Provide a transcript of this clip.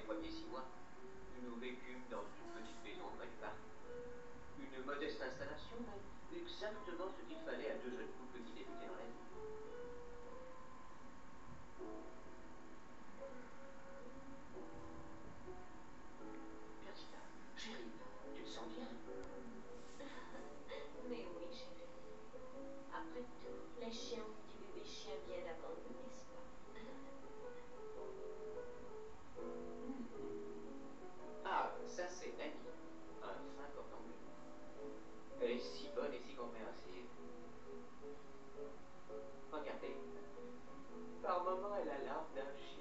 premier 6 mois, nous vécûmes dans une petite maison près du parc. Une modeste installation, mais exactement ce qu'il fallait à deux jeunes couples qui débutaient dans la vie. Perdita, chérie, tu te sens bien? Mais oui, chérie. Après tout, les chiens ont eu du bébé chien bien avant nous, n'est-ce pas? Ah, ça c'est Nani, un fin cordon bleu. Elle est si bonne et si compréhensive. Regardez. Par moments, elle a l'âme d'un chien.